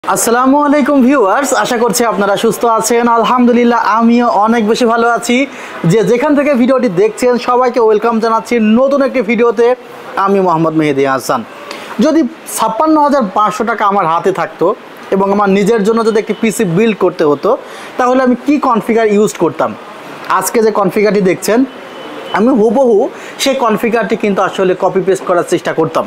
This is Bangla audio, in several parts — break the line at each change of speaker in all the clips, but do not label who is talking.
আসসালামু আলাইকুম ভিউয়ার্স, আশা করছি আপনারা সুস্থ আছেন। আলহামদুলিল্লাহ আমিও অনেক বেশি ভালো আছি। যেখান থেকে ভিডিওটি দেখছেন সবাইকে ওয়েলকাম জানাচ্ছি নতুন একটি ভিডিওতে। আমি মোহাম্মদ মেহেদি হাসান। যদি ৫৬,৫০০ টাকা আমার হাতে থাকতো এবং আমার নিজের জন্য যদি একটি পিসি বিল্ড করতে হতো, তাহলে আমি কি কনফিগার ইউজ করতাম? আজকে যে কনফিগারটি দেখছেন আমি হুবহু সেই কনফিগারটি কিন্তু আসলে কপি পেস্ট করার চেষ্টা করতাম।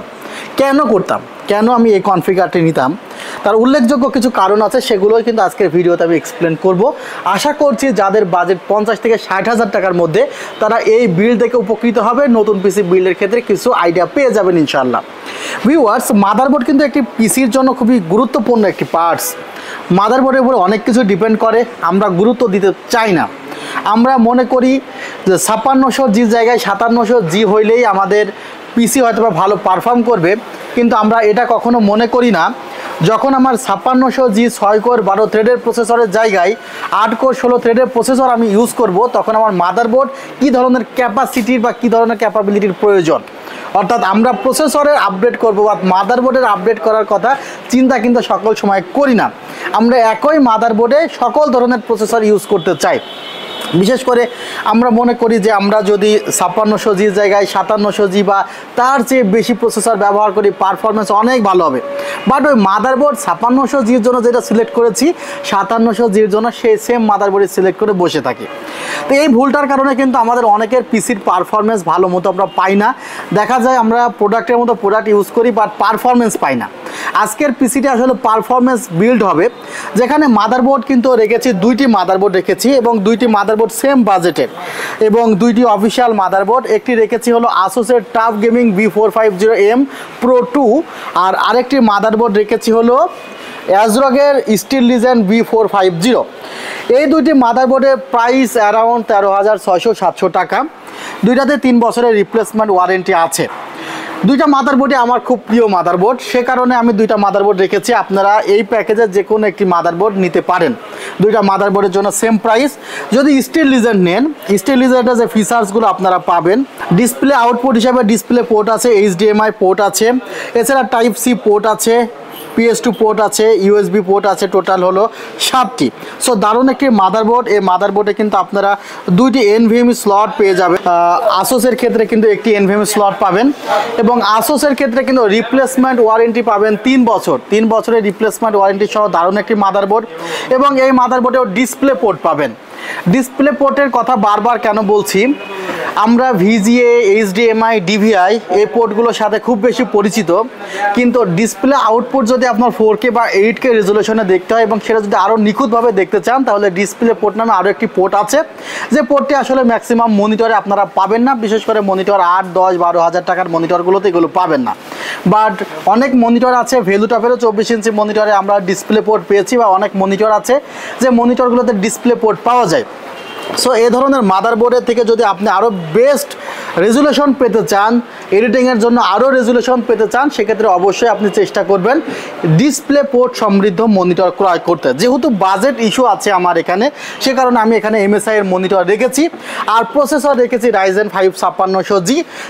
কেন আমি এই কনফিগারটি নিতাম, তার উল্লেখযোগ্য কিছু কারণ আছে, সেগুলোই কিন্তু আজকের ভিডিওতে আমি এক্সপ্লেন করব। আশা করছি যাদের বাজেট ৫০ থেকে ৬০,০০০ টাকার মধ্যে, তারা এই বিল্ড থেকে উপকৃত হবে। নতুন পিসি বিল্ডের ক্ষেত্রে কিছু আইডিয়া পেয়ে যাবেন ইনশাআল্লাহ। ভিউয়ার্স, মাদারবোর্ড কিন্তু একটি পিসির জন্য খুবই গুরুত্বপূর্ণ একটি পার্টস। মাদারবোর্ডের উপর অনেক কিছু ডিপেন্ড করে, আমরা গুরুত্ব দিতে চাই না। আমরা মনে করি যে ৫৬০০ জি জায়গায় ৫৭০০ জি হইলেই আমাদের পিসি হয়তো বা ভালো পারফর্ম করবে, কিন্তু আমরা এটা কখনো মনে করি না। যখন আমার ৫৬০০ জি ৬ কোর ১২ থ্রেডের প্রসেসরের জায়গায় ৮ কোর ১৬ থ্রেডের প্রসেসর আমি ইউজ করব, তখন আমার মাদারবোর্ড কী ধরনের ক্যাপাসিটির বা কী ধরনের ক্যাপাবিলিটির প্রয়োজন, অর্থাৎ আমরা প্রসেসরের আপডেট করব বা মাদারবোর্ডের আপডেট করার কথা চিন্তা কিন্তু সকল সময় করি না। আমরা একই মাদারবোর্ডে সকল ধরনের প্রসেসর ইউজ করতে চাই। বিশেষ করে আমরা মনে করি যে আমরা যদি ৫৬০০ জির জায়গায় ৫৭০০ জি বা তার চেয়ে বেশি প্রসেসর ব্যবহার করি, পারফরমেন্স অনেক ভালো হবে। বাট ওই মাদারবোর্ড ৫৬০০ জির জন্য যেটা সিলেক্ট করেছি, ৫৭০০ জির জন্য সেই সেম মাদারবোর্ডে সিলেক্ট করে বসে থাকি। তো এই ভুলটার কারণে কিন্তু আমাদের অনেকের পিসির পারফরমেন্স ভালো মতো আমরা পাই না। দেখা যায় আমরা প্রোডাক্টের মতো প্রোডাক্ট ইউজ করি, বাট পারফরমেন্স পাই না। আজকের পিসিটা আসলে পারফরমেন্স বিল্ড হবে, যেখানে মাদারবোর্ড কিন্তু রেখেছি, দুইটি মাদারবোর্ড রেখেছি এবং দুইটি মাদারবোর্ড সেম বাজেটের এবং দুইটি অফিসিয়াল মাদারবোর্ড। একটি রেখেছি হলো আসুসের টাফ গেমিং B450M Pro 2, আর আরেকটি মাদারবোর্ড রেখেছি হলো অ্যাজরগের স্টিল লিজেন্ড B450। এই দুইটি মাদারবোর্ডের প্রাইস অ্যারাউন্ড ১৩,৬০০-৭০০ টাকা। দুইটাতে ৩ বছরের রিপ্লেসমেন্ট ওয়ারেন্টি আছে। দুইটা মাদারবোর্ডই আমার খুব প্রিয় মাদারবোর্ড, সে কারণে আমি দুইটা মাদারবোর্ড রেখেছি। আপনারা এই প্যাকেজের যে কোনো একটি মাদারবোর্ড নিতে পারেন। দুইটা মাদারবোর্ডের জন্য সেম প্রাইস। যদি স্টিল লিজেন্ড নেন, স্টিল লিজেন্ডের যে ফিচার্সগুলো আপনারা পাবেন, ডিসপ্লে আউটপুট হিসাবে ডিসপ্লে পোর্ট আছে, HDMI পোর্ট আছে, এছাড়া টাইপ সি পোর্ট আছে, PS2 পোর্ট আছে, USB পোর্ট আছে, টোটাল হলো 7টি। সো দারুণ একটি মাদারবোর্ড। এই মাদারবোর্ডে কিন্তু আপনারা দুইটি NVMe স্লট পেয়ে যাবেন। আসোসের ক্ষেত্রে কিন্তু একটি NVMe স্লট পাবেন এবং আসোসের ক্ষেত্রে কিন্তু রিপ্লেসমেন্ট ওয়ারেন্টি পাবেন 3 বছর। 3 বছরের রিপ্লেসমেন্ট ওয়ারেন্টি সহ দারুণ একটি মাদারবোর্ড। এবং এই মাদারবোর্ডেও ডিসপ্লে পোর্ট পাবেন। ডিসপ্লে পোর্টের কথা বারবার কেন বলছি, আমরা VGA, HDMI, DVI এই পোর্টগুলোর সাথে খুব বেশি পরিচিত, কিন্তু ডিসপ্লে আউটপুট যদি আপনার 4K বা 8K রেজলিউশনে দেখতে হয় এবং সেটা যদি আরও নিখুঁতভাবে দেখতে চান, তাহলে ডিসপ্লে পোর্ট নামে আরও একটি পোর্ট আছে, যে পোর্টটি আসলে ম্যাক্সিমাম মনিটরে আপনারা পাবেন না। বিশেষ করে মনিটর 8, 10, 12,000 টাকার মনিটরগুলোতে এগুলো পাবেন না। বাট অনেক মনিটর আছে, ভ্যালুটপেরও 24 ইঞ্চি মনিটরে আমরা ডিসপ্লে পোর্ট পেয়েছি, বা অনেক মনিটর আছে যে মনিটরগুলোতে ডিসপ্লে পোর্ট পাওয়া যায়। সো এই ধরনের মাদারবোর্ডের থেকে যদি আপনি আরও বেস্ট রেজুলেশন পেতে চান, এডিটিংয়ের জন্য আরও রেজুলেশন পেতে চান, সেক্ষেত্রে অবশ্যই আপনি চেষ্টা করবেন ডিসপ্লে পোর্ট সমৃদ্ধ মনিটর ক্রয় করতে। যেহেতু বাজেট ইস্যু আছে আমার এখানে, সে কারণে আমি এখানে MSI এর মনিটর রেখেছি। আর প্রসেসর রেখেছি Ryzen 5 5600G।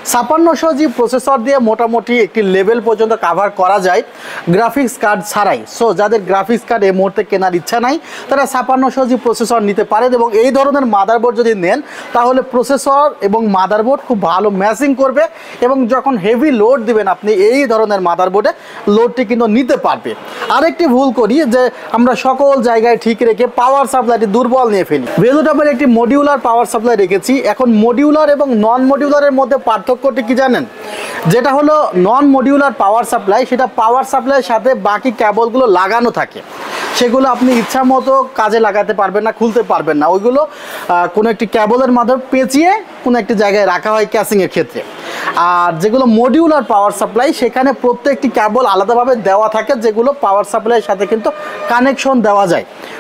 5600G প্রসেসর দিয়ে মোটামুটি একটি লেভেল পর্যন্ত কাভার করা যায় গ্রাফিক্স কার্ড ছাড়াই। সো যাদের গ্রাফিক্স কার্ড এই মুহূর্তে কেনার ইচ্ছা নাই, তারা 5600G প্রসেসর নিতে পারেন। এবং এই ধরনের মাদারবোর্ড যদি নেন, তাহলে প্রসেসর এবং মাদারবোর্ড খুব ভালো ম্যাচিং করবে এবং যখন হেভি লোড দিবেন আপনি এই ধরনের মাদারবোর্ডে, লোডটি কিন্তু নিতে পারবে। আরেকটি ভুল করি যে আমরা সকল জায়গায় ঠিক রেখে পাওয়ার সাপ্লাইটি দুর্বল নিয়ে ফেলি। ভেলুটপের একটি মডিউলার পাওয়ার সাপ্লাই রেখেছি। এখন মডিউলার এবং নন মডিউলারের মধ্যে পার্থক্যটি কি জানেন? যেটা হলো নন মডিউলার পাওয়ার সাপ্লাই, সেটা পাওয়ার সাপ্লাইয়ের সাথে বাকি কেবলগুলো লাগানো থাকে, সেগুলো আপনি ইচ্ছা মতো কাজে লাগাতে পারবেন না, খুলতে পারবেন না। ওইগুলো কোনো একটি কেবলের মাধ্যমে পেঁচিয়ে কোনো একটি জায়গায় রাখা হয় ক্যাসিংয়ের ক্ষেত্রে। আর যেগুলো মডিউলার পাওয়ার সাপ্লাই, সেখানে প্রত্যেকটি কেবল আলাদাভাবে দেওয়া থাকে, যেগুলো পাওয়ার সাপ্লাইয়ের সাথে কিন্তু কানেকশন দেওয়া যায়।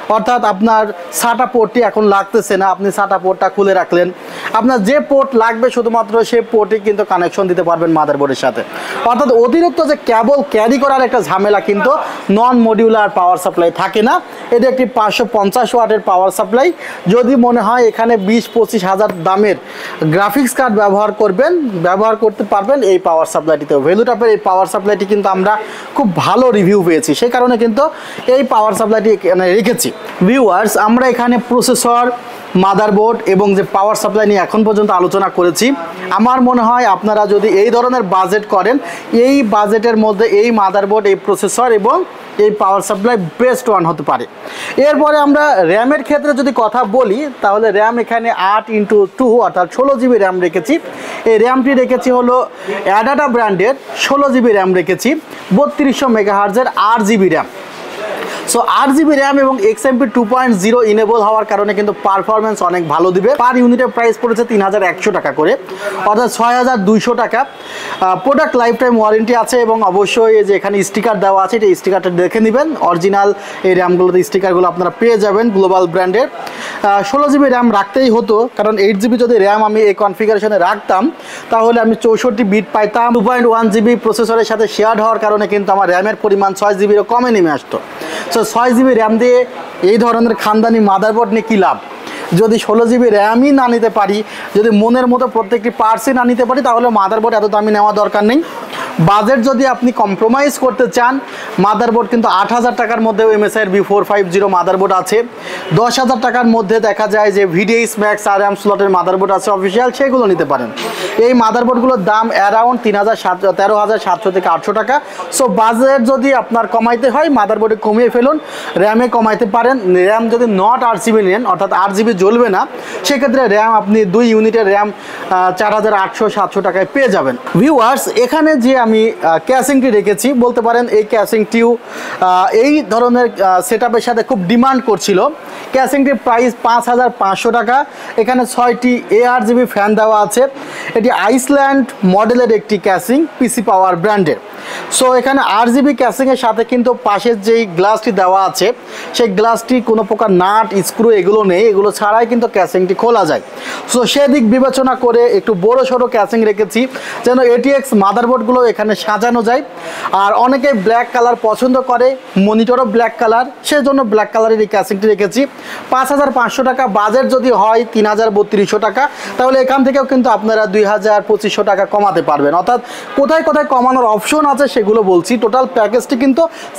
অর্থাৎ আপনার সাটা পোর্টটি এখন লাগতেছে না, আপনি সাটা পোর্টটা খুলে রাখলেন, আপনার যে পোর্ট লাগবে শুধুমাত্র সেই পোর্টই কিন্তু কানেকশন দিতে পারবেন মাদারবোর্ডের সাথে। অর্থাৎ অতিরিক্ত যে কেবল ক্যারি করার একটা ঝামেলা কিন্তু নন মডিউলার পাওয়ার সাপ্লাই থাকে না। এটা একটি 550 ওয়াটের পাওয়ার সাপ্লাই। যদি মনে হয় এখানে 20-25 হাজার দামের গ্রাফিক্স কার্ড ব্যবহার করতে পারবেন এই পাওয়ার সাপ্লাইটিতে। ভ্যালুটপের এই পাওয়ার সাপ্লাইটি কিন্তু আমরা খুব ভালো রিভিউ পেয়েছি, সেই কারণে কিন্তু এই পাওয়ার সাপ্লাইটি এখানে রেখেছি। ভিউয়ার্স, আমরা এখানে প্রসেসর, মাদারবোর্ড এবং যে পাওয়ার সাপ্লাই নিয়ে এখন পর্যন্ত আলোচনা করেছি। আমার মনে হয় আপনারা যদি এই ধরনের বাজেট করেন, এই বাজেটের মধ্যে এই মাদারবোর্ড, এই প্রসেসর এবং এই পাওয়ার সাপ্লাই বেস্ট ওয়ান হতে পারে। এরপরে আমরা র্যামের ক্ষেত্রে যদি কথা বলি, তাহলে র্যাম এখানে 8x2 অর্থাৎ 16 জিবি র্যাম রেখেছি। এই র্যামটি রেখেছি হলো অ্যাডাটা ব্র্যান্ডের 16 জিবি র্যাম রেখেছি, 3200 মেগাহার্জের 8 GB RAM. So 8 GB RAM এবং XMP 2.0 ইনেবল হওয়ার কারণে কিন্তু পারফরমেন্স অনেক ভালো দিবে। পার ইউনিটের প্রাইস পড়েছে 3100 টাকা করে, অর্থাৎ 6200 টাকা। প্রোডাক্ট লাইফ টাইম ওয়ারেন্টি আছে এবং অবশ্যই এই যে এখানে স্টিকার দেওয়া আছে, এই স্টিকারটা দেখে নেবেন। অরিজিনাল এই র্যামগুলোতে স্টিকারগুলো আপনারা পেয়ে যাবেন গ্লোবাল ব্র্যান্ডের। 16 জিবি র্যাম রাখতেই হতো, কারণ 8 জিবি যদি র্যাম আমি এই কনফিগারেশনে রাখতাম তাহলে আমি 64 বিট পাইতাম। 2.1 জিবি প্রসেসরের সাথে শেয়ার হওয়ার কারণে কিন্তু আমার র্যামের পরিমাণ 6 জিবিরও কমে নেমে আসতো। সো 6 জিবি র্যাম দিয়ে এই ধরনের খানদানি মাদারবোর্ড নিয়ে কী লাভ? যদি 16 জিবি র্যামই না নিতে পারি, যদি মনের মতো প্রত্যেকটি পার্টসই না নিতে পারি, তাহলে মাদারবোর্ড এত দামি নেওয়া দরকার নেই। বাজেট যদি আপনি কম্প্রোমাইজ করতে চান, মাদারবোর্ড কিন্তু 8000 টাকার মধ্যেও MSI V450 মাদারবোর্ড আছে। 10,000 টাকার মধ্যে দেখা যায় যে VDX Max RAM স্লটের মাদারবোর্ড আছে অফিসিয়াল, সেগুলো নিতে পারেন। এই মাদারবোর্ডগুলোর দাম অ্যারাউন্ড 13,700 থেকে 800 টাকা। সো বাজেট যদি আপনার কমাইতে হয়, মাদারবোর্ডে কমিয়ে ফেলুন, র্যামে কমাইতে পারেন। র্যাম যদি নট 8 জিবি নেন, অর্থাৎ 8 জিবি জ্বলবে না, সেক্ষেত্রে র্যাম আপনি 2 ইউনিটের র্যাম 4800-700 টাকায় পেয়ে যাবেন। ভিউয়ার্স, এখানে যে আমি ক্যাসিংটি রেখেছি, বলতে পারেন এই ক্যাসিংটিও এই ধরনের সেটআপের সাথে খুব ডিমান্ড করছিল। ক্যাসিংটির প্রাইস 5500 টাকা। এখানে 6টি ARGB ফ্যান দেওয়া আছে। এটি আইসল্যান্ড মডেলের একটি ক্যাসিং, পিসি পাওয়ার ব্র্যান্ডের। সো এখানে RGB ক্যাসিংয়ের সাথে কিন্তু পাশের যেই গ্লাসটি দেওয়া আছে, সেই গ্লাসটি কোনো প্রকার নাট স্ক্রু এগুলো নেই, এগুলো ছাড়াই কিন্তু ক্যাসিংটি খোলা যায়। সো সেদিক বিবেচনা করে একটু বড় সড়ো ক্যাসিং রেখেছি, যেন ATX মাদারবোর্ডগুলো এখানে সাজানো যায়। আর অনেকে ব্ল্যাক কালার পছন্দ করে, মনিটরও ব্ল্যাক কালার, সেজন্য ব্ল্যাক কালারের এই ক্যাসিংটি রেখেছি। 5500 টাকা। বাজেট যদি হয় 3300 টাকা, তাহলে এখান থেকেও কিন্তু আপনারা 2000-2500 টাকা কমাতে পারবেন। অর্থাৎ কোথায় কোথায় কমানোর অপশন আছে সেগুলো বলছি। টোটাল প্যাকেজটি কিন্তু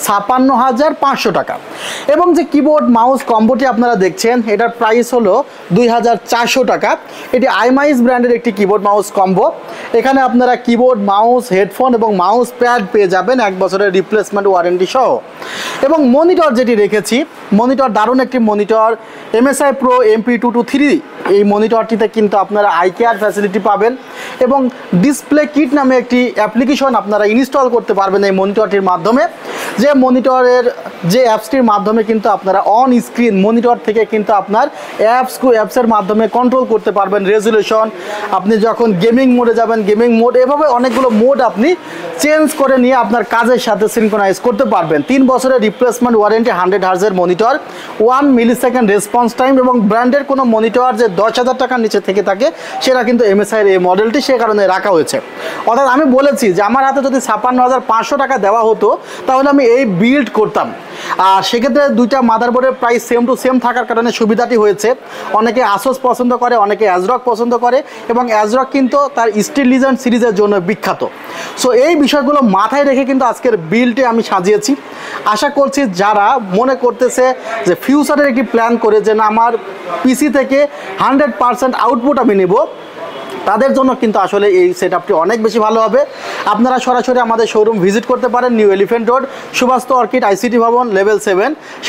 56,500 টাকা। এবং যে কিবোর্ড মাউস কম্বোটি আপনারা দেখছেন, এটার প্রাইস হলো 2400 টাকা। এটি আইমাইস ব্র্যান্ডের একটি কিবোর্ড মাউস কম্বো। এখানে আপনারা কিবোর্ড, মাউস, হেডফোন এবং মাউস প্যাড পেয়ে যাবেন 1 বছরের রিপ্লেসমেন্ট ওয়ারেন্টি সহ। এবং মনিটর যেটি রেখেছি, মনিটর দারুণ একটি মনিটর, MSI Pro MP223। এই মনিটরটিতে কিন্তু আপনারা আই কেয়ার ফ্যাসিলিটি পাবেন এবং ডিসপ্লে কিট নামে একটি অ্যাপ্লিকেশন আপনারা ইনস্টল করতে পারবেন এই মনিটরটির মাধ্যমে। যে মনিটরের যে অ্যাপসটির মাধ্যমে কিন্তু আপনারা অন স্ক্রিন মনিটর থেকে কিন্তু আপনার অ্যাপসের মাধ্যমে কন্ট্রোল করতে পারবেন রেজুলেশন। আপনি যখন গেমিং মোডে যাবেন, গেমিং মোড, এভাবে অনেকগুলো মোড আপনি চেঞ্জ করে নিয়ে আপনার কাজের সাথে সিনক্রোনাইজ করতে পারবেন। 3 বছরের রিপ্লেসমেন্ট ওয়ারেন্টি, 100 হার্জের মনিটর, 1 মিলিসেকেন্ড রেসপন্স টাইম। এবং ব্র্যান্ডের কোনো মনিটর যে 10,000 টাকার নিচে থেকে থাকে, সেটা কিন্তু MSI এর এই মডেলটি সে কারণে রাখা হয়েছে। অর্থাৎ আমি বলেছি যে আমার হাতে যদি 56,500 টাকা দেওয়া হতো, তাহলে আমি এই বিল্ড করতাম। আর সেক্ষেত্রে দুইটা মাদারবোর্ডের প্রাইস সেম টু সেম থাকার কারণে সুবিধাটি হয়েছে। অনেকে আসোস পছন্দ করে, অনেকে অ্যাজরক পছন্দ করে, এবং অ্যাজরক কিন্তু তার স্টিল লিজেন্ড সিরিজের জন্য বিখ্যাত। সো এই বিষয়গুলো মাথায় রেখে কিন্তু আজকের বিলটি আমি সাজিয়েছি। আশা করছি যারা মনে করতেছে যে ফিউচারের একটি প্ল্যান করে যে না আমার পিসি থেকে 100% আউটপুট আমি নেব, তাদের জন্য কিন্তু আসলে এই সেটআপটি অনেক বেশি ভালো হবে। আপনারা সরাসরি আমাদের শোরুম ভিজিট করতে পারেন, New Elephant Road, Subhash Orchid, ICT ভবন, লেভেল 7,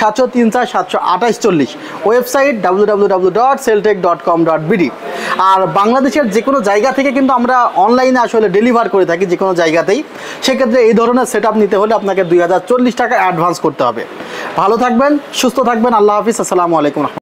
703-4-728-40। Website www.celltech.com.bd। আর বাংলাদেশের যে কোনো জায়গা থেকে কিন্তু আমরা অনলাইনে আসলে ডেলিভার করে থাকি, যে কোনো জায়গাতেই। সেক্ষেত্রে এই ধরনের সেটআপ নিতে হলে আপনাকে 2040 টাকা অ্যাডভান্স করতে হবে। ভালো থাকবেন, সুস্থ থাকবেন, আল্লাহ হাফিজ, আসসালামু আলাইকুম।